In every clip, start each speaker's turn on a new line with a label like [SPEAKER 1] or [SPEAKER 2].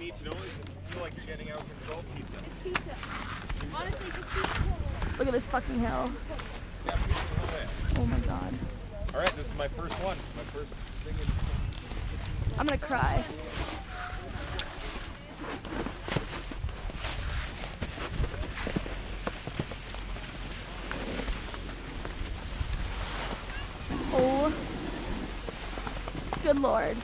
[SPEAKER 1] need to know is if you feel like you're getting out of control, pizza.
[SPEAKER 2] It's pizza. Honestly, just pizza.
[SPEAKER 3] Look at this fucking hill.
[SPEAKER 1] Yeah, pizza the whole way.
[SPEAKER 3] Oh my god.
[SPEAKER 1] All right, this is my first one. My first thing in.
[SPEAKER 3] I'm gonna cry. Oh, good lord.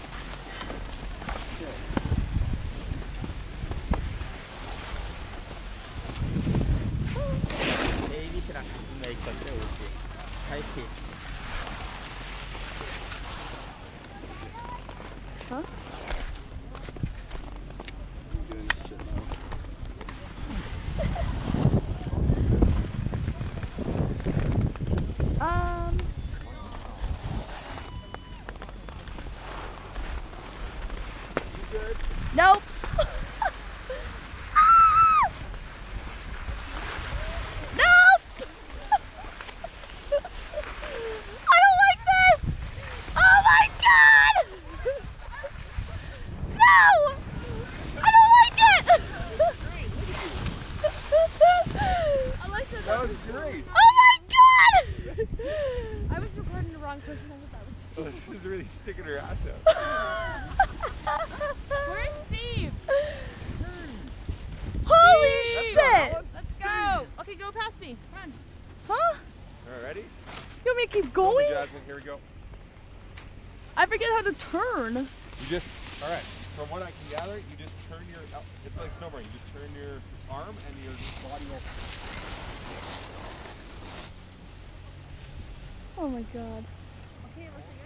[SPEAKER 3] Huh?
[SPEAKER 1] I'm doing this shit now. You good?
[SPEAKER 3] Nope.
[SPEAKER 1] That was great.
[SPEAKER 3] Oh my god!
[SPEAKER 2] I was recording the wrong person.
[SPEAKER 1] Oh, she's really sticking her ass out.
[SPEAKER 2] Where's Steve?
[SPEAKER 3] Holy
[SPEAKER 1] Steve!
[SPEAKER 3] shit!
[SPEAKER 2] Let's go. Okay, go past me. Come on.
[SPEAKER 3] Huh?
[SPEAKER 1] All right, ready?
[SPEAKER 3] You want me to keep
[SPEAKER 1] Go,
[SPEAKER 3] going?
[SPEAKER 1] Jasmine, here we go.
[SPEAKER 3] I forget how to turn.
[SPEAKER 1] You just, all right, from what I can gather, you just turn your, it's like snowboarding, you just turn your arm and your body over.
[SPEAKER 3] Oh my god.
[SPEAKER 2] Okay, let's